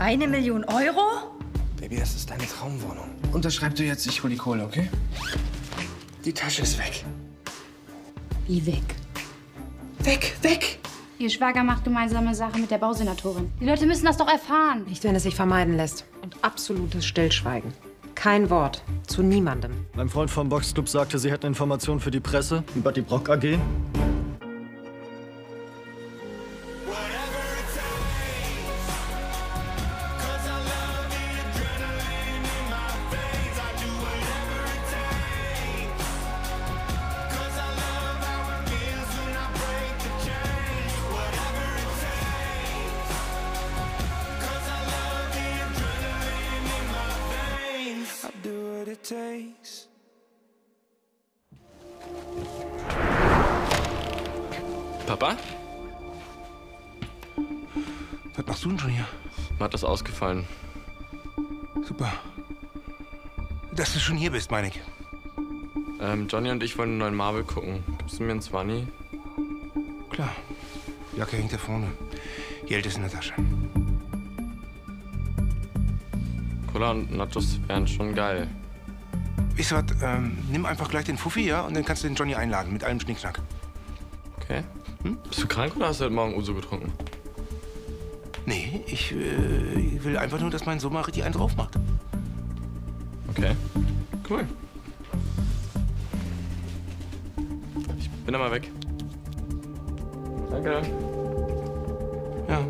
1 Million Euro? Baby, das ist deine Traumwohnung. Unterschreib du jetzt, ich hol die Kohle, okay? Die Tasche ist weg. Wie weg? Weg, weg! Ihr Schwager macht gemeinsame Sache mit der Bausenatorin. Die Leute müssen das doch erfahren. Nicht, wenn es sich vermeiden lässt. Und absolutes Stillschweigen. Kein Wort. Zu niemandem. Mein Freund vom Boxclub sagte, Sie hätten Informationen für die Presse über die Brock AG. Papa? Was machst du denn schon hier? Matt ist ausgefallen. Super. Dass du schon hier bist, meine ich. Johnny und ich wollen einen neuen Marvel gucken. Gibst du mir einen 20? Klar. Jacke hängt da vorne. Geld ist in der Tasche. Cola und Nachos wären schon geil. Weißt du was, nimm einfach gleich den Fuffi, ja? Und dann kannst du den Johnny einladen, mit allem Schnickschnack. Okay. Bist du krank oder hast du heute Morgen Uso getrunken? Nee, ich will einfach nur, dass mein Sohn mal richtig einen drauf macht. Okay. Cool. Ich bin dann mal weg. Danke. Ja.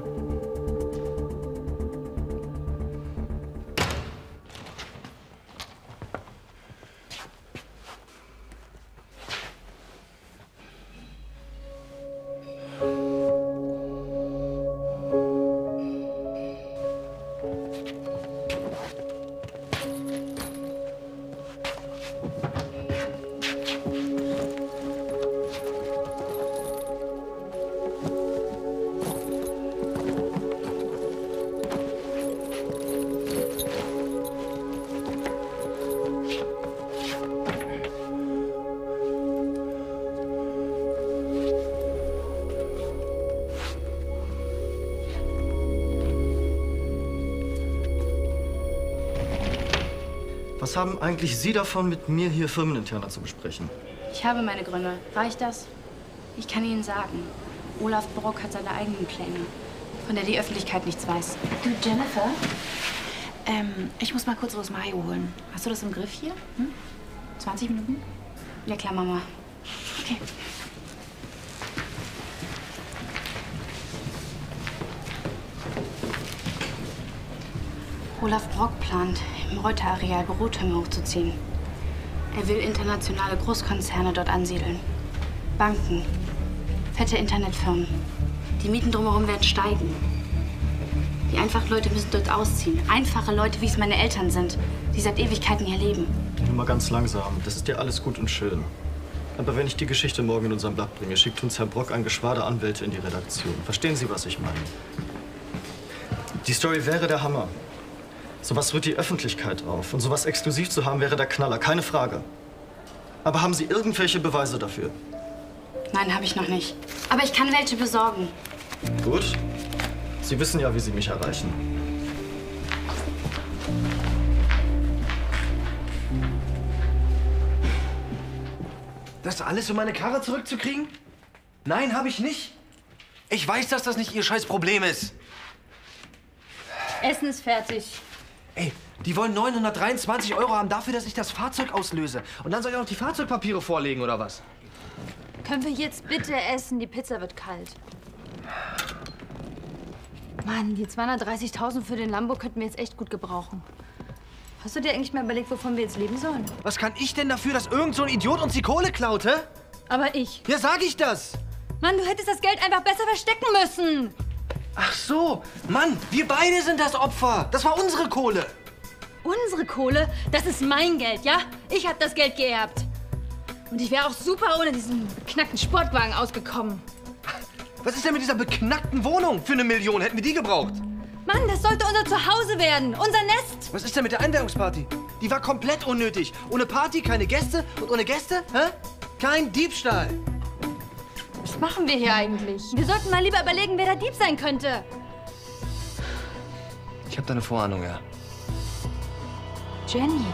Was haben eigentlich Sie davon, mit mir hier firmeninterner zu besprechen? Ich habe meine Gründe. Reicht das? Ich kann Ihnen sagen, Olaf Brock hat seine eigenen Pläne, von der die Öffentlichkeit nichts weiß. Du, Jennifer? Ich muss mal kurz Rosmarie holen. Hast du das im Griff hier? 20 Minuten? Ja klar, Mama. Okay. Olaf Brock plant, im Reuter-Areal Bürotürme hochzuziehen. Er will internationale Großkonzerne dort ansiedeln. Banken, fette Internetfirmen. Die Mieten drumherum werden steigen. Die einfachen Leute müssen dort ausziehen. Einfache Leute, wie es meine Eltern sind, die seit Ewigkeiten hier leben. Nur mal ganz langsam. Das ist ja alles gut und schön. Aber wenn ich die Geschichte morgen in unserem Blatt bringe, schickt uns Herr Brock ein Geschwader Anwälte in die Redaktion. Verstehen Sie, was ich meine? Die Story wäre der Hammer. Sowas rührt die Öffentlichkeit auf. Und sowas exklusiv zu haben, wäre der Knaller, keine Frage. Aber haben Sie irgendwelche Beweise dafür? Nein, habe ich noch nicht. Aber ich kann welche besorgen. Gut. Sie wissen ja, wie Sie mich erreichen. Das alles, um meine Karre zurückzukriegen? Nein, habe ich nicht. Ich weiß, dass das nicht Ihr scheiß Problem ist. Essen ist fertig. Ey, die wollen 923 € haben dafür, dass ich das Fahrzeug auslöse. Und dann soll ich auch noch die Fahrzeugpapiere vorlegen, oder was? Können wir jetzt bitte essen? Die Pizza wird kalt. Mann, die 230.000 für den Lambo könnten wir jetzt echt gut gebrauchen. Hast du dir eigentlich mal überlegt, wovon wir jetzt leben sollen? Was kann ich denn dafür, dass irgend so ein Idiot uns die Kohle klaut, hä? Aber ich. Ja, sag ich das. Mann, du hättest das Geld einfach besser verstecken müssen. Ach so. Mann, wir beide sind das Opfer. Das war unsere Kohle. Unsere Kohle? Das ist mein Geld, ja? Ich hab das Geld geerbt. Und ich wäre auch super ohne diesen beknackten Sportwagen ausgekommen. Was ist denn mit dieser beknackten Wohnung? Für 1 Million hätten wir die gebraucht. Mann, das sollte unser Zuhause werden. Unser Nest. Was ist denn mit der Einweihungsparty? Die war komplett unnötig. Ohne Party, keine Gäste. Und ohne Gäste, hä? Kein Diebstahl. Was machen wir hier eigentlich? Wir sollten mal lieber überlegen, wer der Dieb sein könnte. Ich habe da eine Vorahnung, ja. Jenny.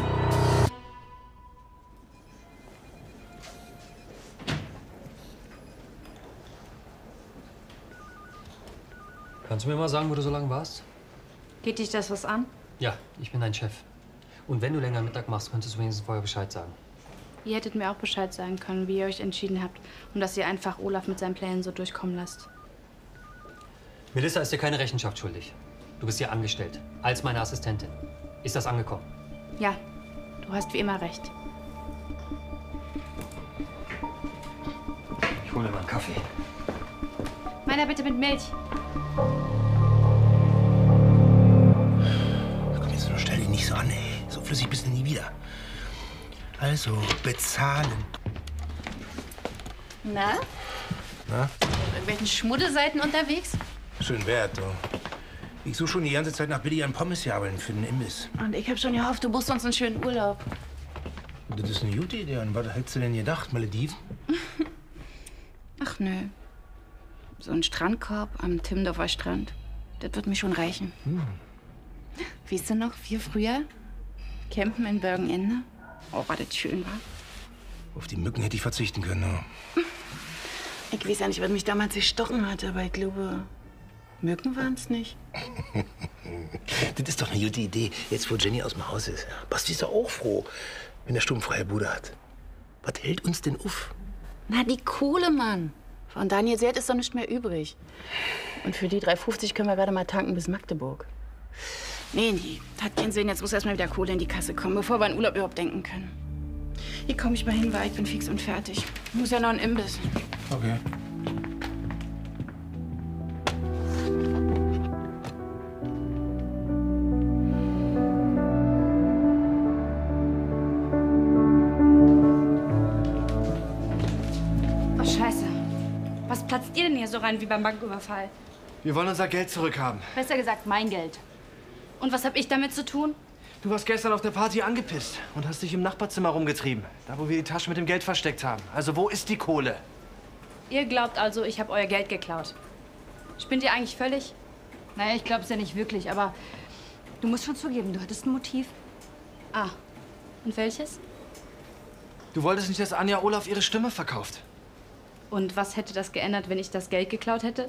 Kannst du mir mal sagen, wo du so lange warst? Geht dich das was an? Ja, ich bin dein Chef. Und wenn du länger Mittag machst, könntest du wenigstens vorher Bescheid sagen. Ihr hättet mir auch Bescheid sagen können, wie ihr euch entschieden habt und dass ihr einfach Olaf mit seinen Plänen so durchkommen lasst. Melissa ist dir keine Rechenschaft schuldig. Du bist hier angestellt, als meine Assistentin. Ist das angekommen? Ja, du hast wie immer recht. Ich hole mal einen Kaffee. Meiner bitte mit Milch. Komm jetzt nur, stell dich nicht so an, ey. So flüssig bist du nie wieder. Also, bezahlen. Na? Na? Auf irgendwelchen Schmuddelseiten unterwegs? Schön wert, du. Ich suche schon die ganze Zeit nach billigeren Pommesjabeln für den Imbiss. Und ich hab schon gehofft, du buchst uns einen schönen Urlaub. Das ist eine gute Idee. An was hättest du denn gedacht? Malediven? Ach nö. So ein Strandkorb am Timmendorfer Strand. Das wird mir schon reichen. Weißt du noch, wir früher campen in Bergenende? Oh, war das schön, wa? Auf die Mücken hätte ich verzichten können. Ja. Ich weiß ja nicht, was mich damals gestochen hat, aber ich glaube, Mücken waren es nicht. Das ist doch eine gute Idee, jetzt wo Jenny aus dem Haus ist. Basti ist doch auch froh, wenn der sturmfreie Bude hat. Was hält uns denn auf? Na, die Kohle, Mann. Von Daniel Seert ist doch nicht mehr übrig. Und für die 3,50 können wir gerade mal tanken bis Magdeburg. Nee, hat keinen Sinn. Jetzt muss erst mal wieder Kohle in die Kasse kommen, bevor wir an Urlaub überhaupt denken können. Hier komme ich mal hin, weil ich bin fix und fertig. Ich muss ja noch einen Imbiss. Okay. Oh, Scheiße. Was platzt ihr denn hier so rein wie beim Banküberfall? Wir wollen unser Geld zurückhaben. Besser gesagt, mein Geld. Und was hab ich damit zu tun? Du warst gestern auf der Party angepisst und hast dich im Nachbarzimmer rumgetrieben. Da, wo wir die Tasche mit dem Geld versteckt haben. Also, wo ist die Kohle? Ihr glaubt also, ich habe euer Geld geklaut. Spinnt ihr eigentlich völlig? Naja, ich glaub's ja nicht wirklich, aber du musst schon zugeben, du hattest ein Motiv. Ah, und welches? Du wolltest nicht, dass Anja Olaf ihre Stimme verkauft. Und was hätte das geändert, wenn ich das Geld geklaut hätte?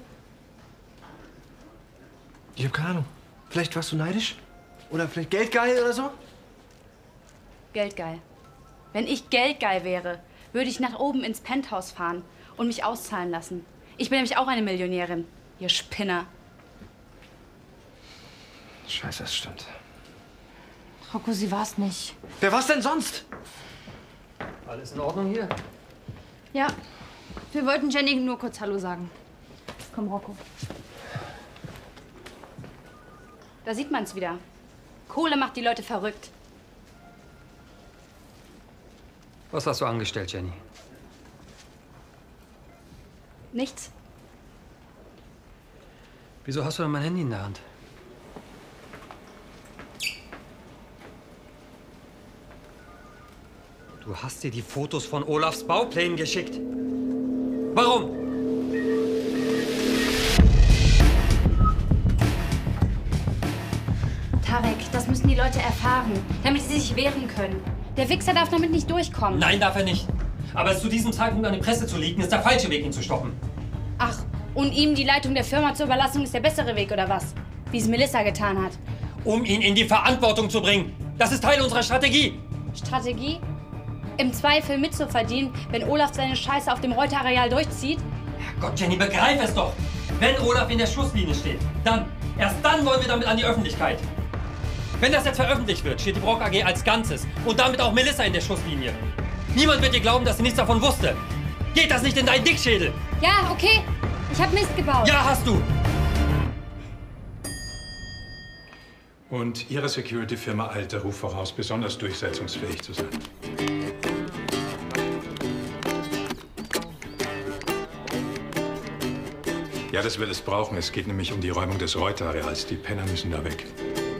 Ich habe keine Ahnung. Vielleicht warst du neidisch? Oder vielleicht geldgeil oder so? Geldgeil. Wenn ich geldgeil wäre, würde ich nach oben ins Penthouse fahren und mich auszahlen lassen. Ich bin nämlich auch eine Millionärin, ihr Spinner. Scheiße, das stimmt. Rocco, sie war's nicht. Wer war's denn sonst? Alles in Ordnung hier? Ja, wir wollten Jenny nur kurz Hallo sagen. Komm, Rocco. Da sieht man's wieder. Kohle macht die Leute verrückt. Was hast du angestellt, Jenny? Nichts. Wieso hast du denn mein Handy in der Hand? Du hast dir die Fotos von Olafs Bauplänen geschickt. Warum? Tarek, das müssen die Leute erfahren, damit sie sich wehren können. Der Wichser darf damit nicht durchkommen. Nein, darf er nicht. Aber es zu diesem Zeitpunkt an die Presse zu leaken, ist der falsche Weg, ihn zu stoppen. Ach, und ihm die Leitung der Firma zur Überlassung ist der bessere Weg, oder was? Wie es Melissa getan hat. Um ihn in die Verantwortung zu bringen. Das ist Teil unserer Strategie. Strategie? Im Zweifel mitzuverdienen, wenn Olaf seine Scheiße auf dem Reuter-Areal durchzieht? Gott, Jenny, begreif es doch. Wenn Olaf in der Schusslinie steht, erst dann wollen wir damit an die Öffentlichkeit. Wenn das jetzt veröffentlicht wird, steht die Brock AG als Ganzes und damit auch Melissa in der Schusslinie. Niemand wird dir glauben, dass sie nichts davon wusste. Geht das nicht in deinen Dickschädel? Ja, okay. Ich hab Mist gebaut. Ja, hast du. Und Ihre Security-Firma Alter ruft voraus, besonders durchsetzungsfähig zu sein. Ja, das wird es brauchen. Es geht nämlich um die Räumung des Reuter-Areals. Die Penner müssen da weg.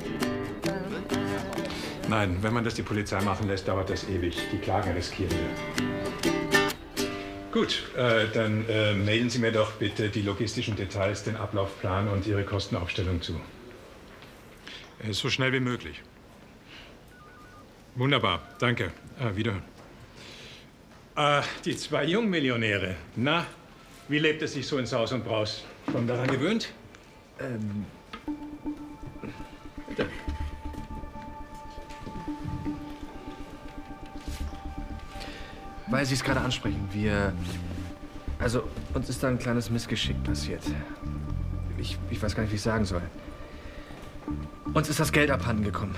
Nein, wenn man das die Polizei machen lässt, dauert das ewig. Die Klagen riskieren wir. Gut, dann mailen Sie mir doch bitte die logistischen Details, den Ablaufplan und Ihre Kostenaufstellung zu. So schnell wie möglich. Wunderbar, danke. Wiederhören. Die 2 Jungmillionäre. Na, wie lebt es sich so in Saus und Braus? Schon daran gewöhnt? Bitte. Weil Sie es gerade ansprechen, also, uns ist da ein kleines Missgeschick passiert. Ich weiß gar nicht, wie ich sagen soll. Uns ist das Geld abhanden gekommen.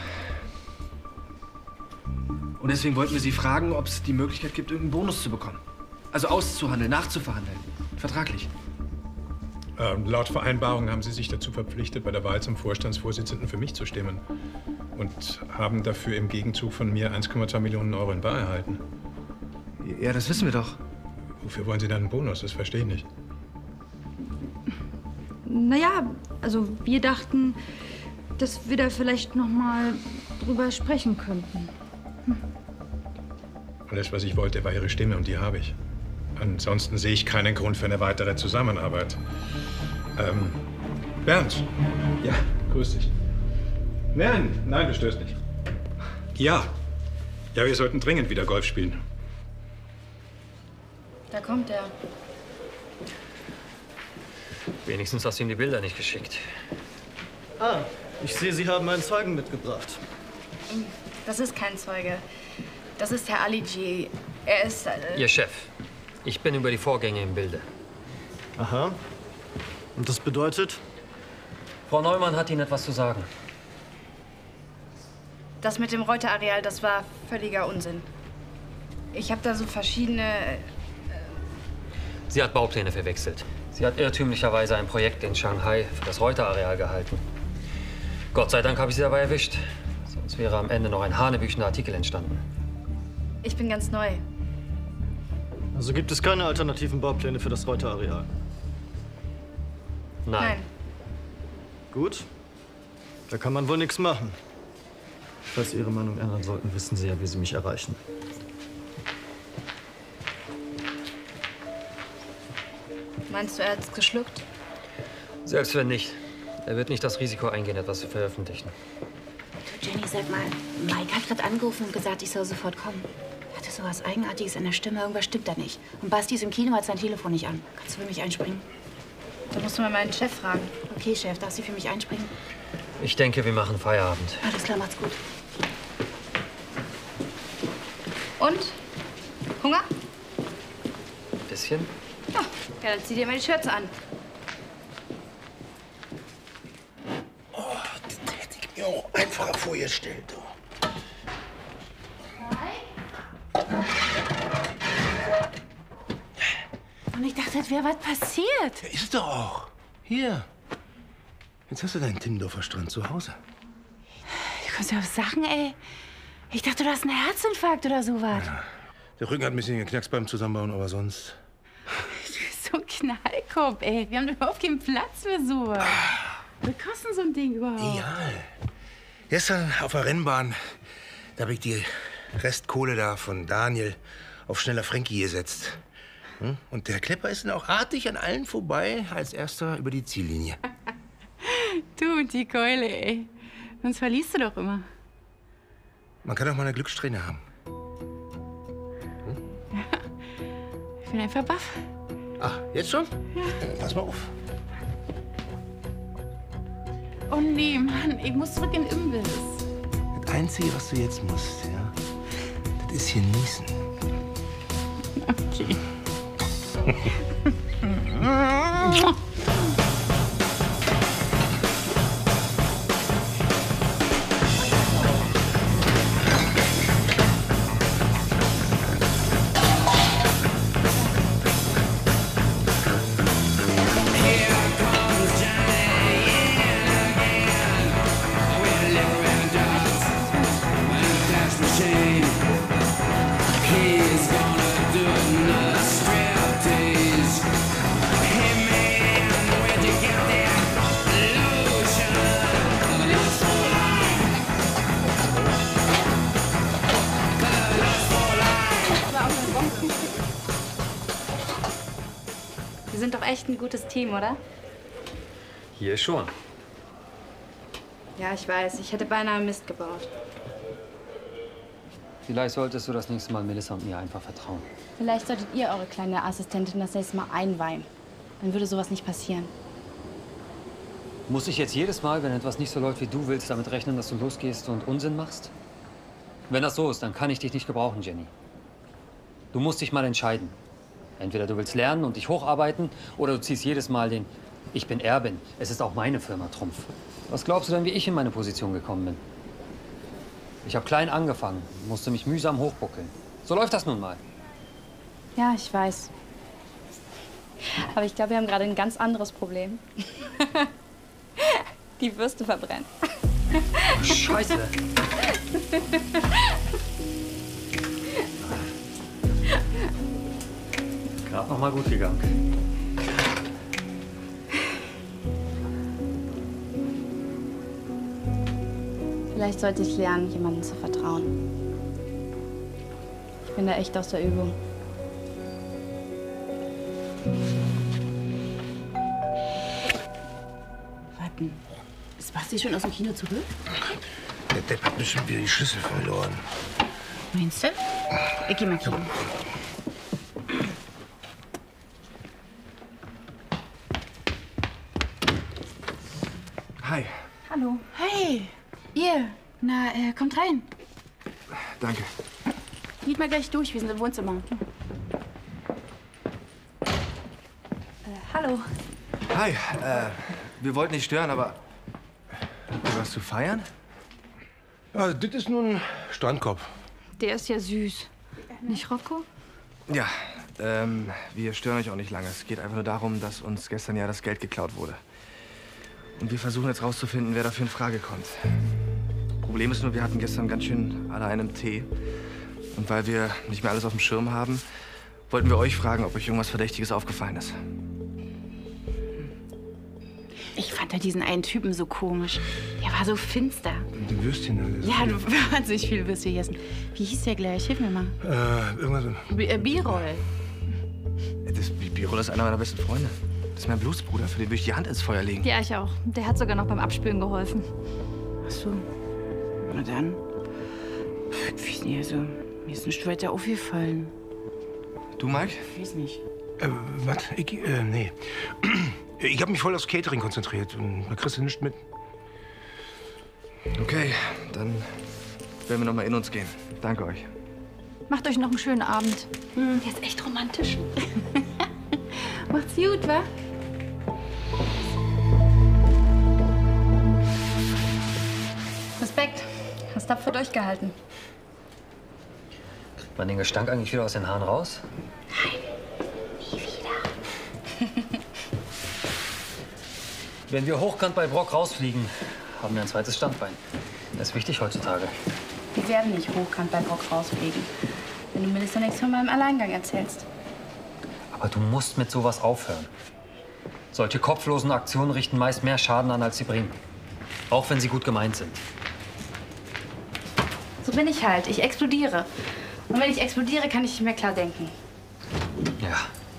Und deswegen wollten wir Sie fragen, ob es die Möglichkeit gibt, irgendeinen Bonus zu bekommen. Also auszuhandeln, nachzuverhandeln. Vertraglich. Laut Vereinbarung haben Sie sich dazu verpflichtet, bei der Wahl zum Vorstandsvorsitzenden für mich zu stimmen. Und haben dafür im Gegenzug von mir 1,2 Millionen Euro in bar erhalten. Ja, das wissen wir doch. Wofür wollen Sie dann einen Bonus? Das verstehe ich nicht. Naja, also wir dachten, dass wir da vielleicht noch mal drüber sprechen könnten. Alles, was ich wollte, war Ihre Stimme und die habe ich. Ansonsten sehe ich keinen Grund für eine weitere Zusammenarbeit. Bernd. Ja, grüß dich. Nein, du störst nicht. Ja. Ja, wir sollten dringend wieder Golf spielen. Da kommt er. Wenigstens hast du ihm die Bilder nicht geschickt. Ah, ich sehe, Sie haben einen Zeugen mitgebracht. Das ist kein Zeuge. Das ist Herr Ali G. Er ist... Ihr Chef. Ich bin über die Vorgänge im Bilde. Aha. Und das bedeutet? Frau Neumann hat Ihnen etwas zu sagen. Das mit dem Reuter-Areal, das war völliger Unsinn. Ich habe da so verschiedene... Sie hat Baupläne verwechselt. Sie hat irrtümlicherweise ein Projekt in Shanghai für das Reuter-Areal gehalten. Gott sei Dank habe ich sie dabei erwischt. Sonst wäre am Ende noch ein hanebüchender Artikel entstanden. Ich bin ganz neu. Also gibt es keine alternativen Baupläne für das Reuter-Areal? Nein. Gut. Da kann man wohl nichts machen. Falls Sie Ihre Meinung ändern sollten, wissen Sie ja, wie Sie mich erreichen. Meinst du, er hat's geschluckt? Selbst wenn nicht. Er wird nicht das Risiko eingehen, etwas zu veröffentlichen. Du, Jenny, sag mal, Mike hat gerade angerufen und gesagt, ich soll sofort kommen. Er hatte so was Eigenartiges in der Stimme, irgendwas stimmt da nicht. Und Basti ist im Kino, hat sein Telefon nicht an. Kannst du für mich einspringen? Da musst du mal meinen Chef fragen. Okay, Chef, darf sie für mich einspringen? Ich denke, wir machen Feierabend. Alles klar, macht's gut. Und? Hunger? Bisschen? Ja, dann zieh dir mal die Schürze an. Oh, das hätte ich mir auch einfacher vorgestellt. Und ich dachte, es wäre was passiert. Ja, ist doch auch. Hier. Jetzt hast du deinen Timmendorfer Strand zu Hause. Du kommst ja auf Sachen, ey. Ich dachte, du hast einen Herzinfarkt oder sowas. Ja. Der Rücken hat ein bisschen geknackst beim Zusammenbauen, aber sonst... Du bist so ein Knallkopf, ey. Wir haben überhaupt keinen Platz für sowas. Was kostet so ein Ding überhaupt? Egal. Gestern auf der Rennbahn, da habe ich die Restkohle da von Daniel auf schneller Frankie gesetzt. Und der Klepper ist dann auch artig an allen vorbei, als erster über die Ziellinie. Du und die Keule, ey. Sonst verlierst du doch immer. Man kann auch mal eine Glückssträhne haben. Ich bin einfach baff. Ach, jetzt schon? Ja. Pass mal auf. Oh nee, Mann, ich muss zurück in den Imbiss. Das Einzige, was du jetzt musst, ja, das ist hier niesen. Okay. Wir sind doch echt ein gutes Team, oder? Hier schon. Ja, ich weiß. Ich hätte beinahe Mist gebaut. Vielleicht solltest du das nächste Mal Melissa und mir einfach vertrauen. Vielleicht solltet ihr eure kleine Assistentin das nächste Mal einweihen. Dann würde sowas nicht passieren. Muss ich jetzt jedes Mal, wenn etwas nicht so läuft, wie du willst, damit rechnen, dass du losgehst und Unsinn machst? Wenn das so ist, dann kann ich dich nicht gebrauchen, Jenny. Du musst dich mal entscheiden. Entweder du willst lernen und dich hocharbeiten, oder du ziehst jedes Mal den Ich bin Erbin, es ist auch meine Firma Trumpf. Was glaubst du denn, wie ich in meine Position gekommen bin? Ich habe klein angefangen, musste mich mühsam hochbuckeln. So läuft das nun mal. Ja, ich weiß. Aber ich glaube, wir haben gerade ein ganz anderes Problem. Die Würste verbrennen. Oh, Scheiße. Gerade noch mal gut gegangen. Vielleicht sollte ich lernen, jemandem zu vertrauen. Ich bin da echt aus der Übung. Warten. Ist Basti schon aus dem Kino zurück? Der Depp hat bestimmt wieder die Schlüssel verloren. Meinst du? Ich geh mal kicken. Hi. Hallo. Hey. Ihr. Na, kommt rein. Danke. Geht mal gleich durch, wir sind im Wohnzimmer. Hallo. Hi. Wir wollten nicht stören, aber... Habt ihr was zu feiern? Ja, das ist nun ein Strandkorb. Der ist ja süß. Nicht, Rocco? Ja, wir stören euch auch nicht lange. Es geht einfach nur darum, dass uns gestern ja das Geld geklaut wurde. Und wir versuchen jetzt rauszufinden, wer dafür in Frage kommt. Problem ist nur, wir hatten gestern ganz schön alle einen Tee. Und weil wir nicht mehr alles auf dem Schirm haben, wollten wir euch fragen, ob euch irgendwas Verdächtiges aufgefallen ist. Ich fand halt diesen einen Typen so komisch. Der war so finster. Die Würstchen. Ja, du hast nicht viel Würstchen gegessen. Wie hieß der gleich? Hilf mir mal. Irgendwas so. Birol. Birol ist einer meiner besten Freunde. Das ist mein Blutsbruder, für den würde ich die Hand ins Feuer legen. Ja, ich auch. Der hat sogar noch beim Abspülen geholfen. Ach so. Na dann. Ich weiß nicht, also, mir ist nichts weiter aufgefallen. Du, Mike? Ich weiß nicht. Was? Nee. Ich habe mich voll aufs Catering konzentriert und da kriegst du nichts mit. Okay, dann werden wir noch mal in uns gehen. Danke euch. Macht euch noch einen schönen Abend. Der ist echt romantisch. Macht's gut, wa? Respekt. Hast tapfer durchgehalten. Kriegt man den Gestank eigentlich wieder aus den Haaren raus? Nie wieder. Wenn wir hochkant bei Brock rausfliegen, haben wir ein zweites Standbein. Das ist wichtig heutzutage. Wir werden nicht hochkant bei Brock rausfliegen, wenn du Melissa nichts von meinem Alleingang erzählst. Aber du musst mit sowas aufhören. Solche kopflosen Aktionen richten meist mehr Schaden an, als sie bringen. Auch wenn sie gut gemeint sind. So bin ich halt. Ich explodiere. Und wenn ich explodiere, kann ich nicht mehr klar denken. Ja.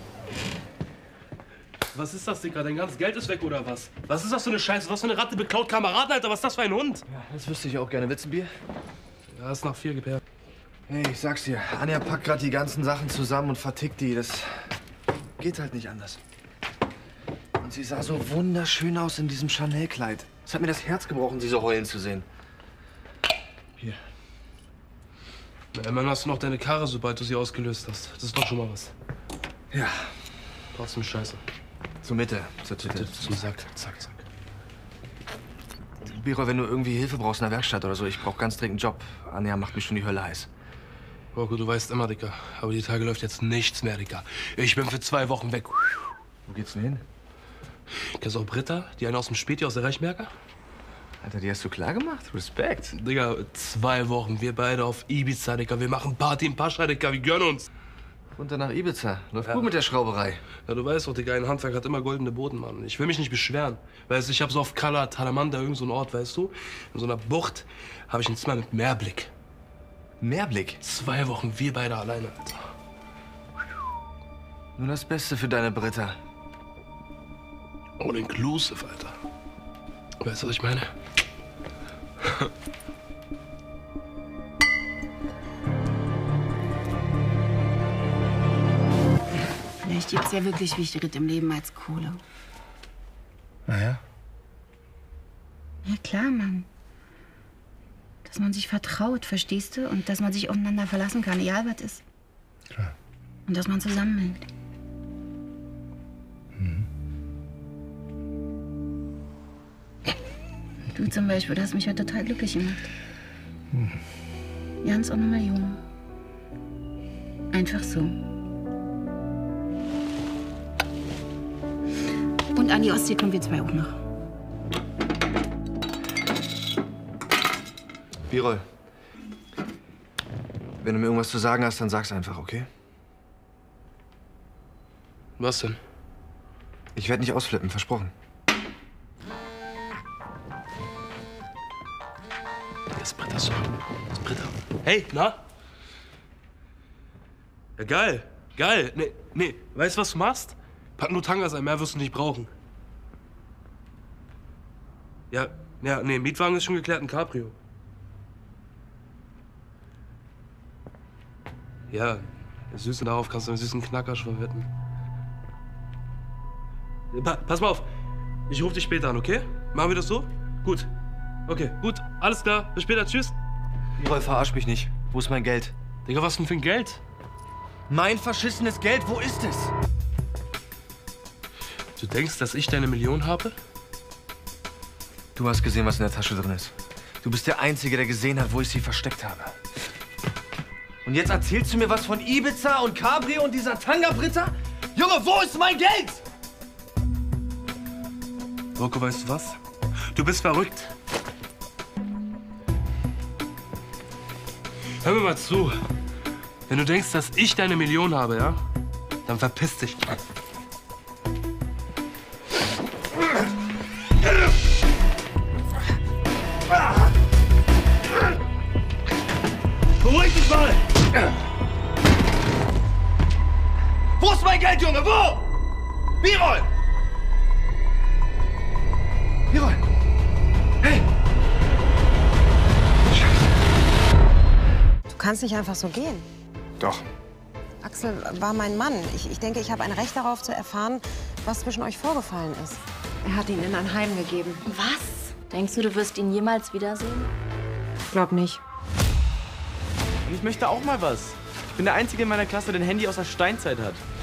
Was ist das, Digga? Dein ganzes Geld ist weg, oder was? Was ist das für eine Scheiße? Was für eine Ratte beklaut Kameraden, Alter? Was ist das für ein Hund? Ja, das wüsste ich auch gerne. Willst du ein Bier? Ja, ist nach 4 gepairt. Hey, ich sag's dir. Anja packt gerade die ganzen Sachen zusammen und vertickt die. Das geht halt nicht anders. Und sie sah so wunderschön aus in diesem Chanel-Kleid. Es hat mir das Herz gebrochen, sie so heulen zu sehen. Hier. Na, immerhin hast du noch deine Karre, sobald du sie ausgelöst hast. Das ist doch schon mal was. Ja. Trotzdem scheiße. Zur Mitte. Zur Mitte. Zum Sack. Zack, zack. Birol, wenn du irgendwie Hilfe brauchst in der Werkstatt oder so, ich brauch ganz dringend einen Job. Anja macht mir schon die Hölle heiß. Rocco, du weißt immer, Dicker. Aber die Tage läuft jetzt nichts mehr, Dicker. Ich bin für 2 Wochen weg. Wo geht's denn hin? Kennst du auch Britta? Die eine aus dem Späti aus der Reichsmerker? Alter, die hast du klar gemacht? Respekt. Digga, 2 Wochen. Wir beide auf Ibiza, Dicker. Wir machen Party in Pascha, Dicker. Wir gönnen uns. Runter nach Ibiza. Läuft gut mit der Schrauberei. Ja, du weißt doch, Digga, ein Handwerk hat immer goldene Boden, Mann. Ich will mich nicht beschweren. Weißt du, ich hab so auf Cala, Talamanda, irgend so einen Ort, weißt du? In so einer Bucht habe ich ein Zimmer mit Meerblick. Meerblick? 2 Wochen, wir beide alleine, Alter. Nur das Beste für deine Britta. All inclusive, Alter. Weißt du, was ich meine? Vielleicht gibt es ja wirklich Wichtigeres im Leben als Kohle. Naja. Ja klar, Mann. Dass man sich vertraut, verstehst du? Und dass man sich aufeinander verlassen kann, egal was ist. Klar. Und dass man zusammenhält. Du zum Beispiel, du hast mich heute total glücklich gemacht. Ganz ohne Millionen. Einfach so. Und an die Ostsee kommen wir zwei auch noch. Birol, wenn du mir irgendwas zu sagen hast, dann sag's einfach, okay? Was denn? Ich werde nicht ausflippen, versprochen. Der ist Britta, so. Das ist Britta. Hey, na? Ja, geil. Geil. Nee. Weißt du, was du machst? Pack nur Tangas ein, mehr wirst du nicht brauchen. Ja, nee, Mietwagen ist schon geklärt, ein Cabrio. Ja, der Süße, darauf kannst du einen süßen Knackersch verwetten. Pass mal auf, ich rufe dich später an, okay? Machen wir das so? Gut. Okay, gut, alles klar. Bis später, tschüss. Birol, verarsch mich nicht. Wo ist mein Geld? Digga, was denn für ein Geld? Mein verschissenes Geld, wo ist es? Du denkst, dass ich deine Million habe? Du hast gesehen, was in der Tasche drin ist. Du bist der Einzige, der gesehen hat, wo ich sie versteckt habe. Und jetzt erzählst du mir was von Ibiza und Cabrio und dieser Tanga-Britta? Junge, wo ist mein Geld? Rocco, weißt du was? Du bist verrückt. Hör mir mal zu. Wenn du denkst, dass ich deine Million habe, ja? Dann verpiss dich. Beruhig dich mal! Wo ist mein Geld, Junge? Wo? Birol! Birol! Hey! Du kannst nicht einfach so gehen. Doch. Axel war mein Mann. Ich denke, ich habe ein Recht darauf zu erfahren, was zwischen euch vorgefallen ist. Er hat ihn in ein Heim gegeben. Was? Denkst du, du wirst ihn jemals wiedersehen? Ich glaube nicht. Und ich möchte auch mal was. Ich bin der Einzige in meiner Klasse, der ein Handy aus der Steinzeit hat.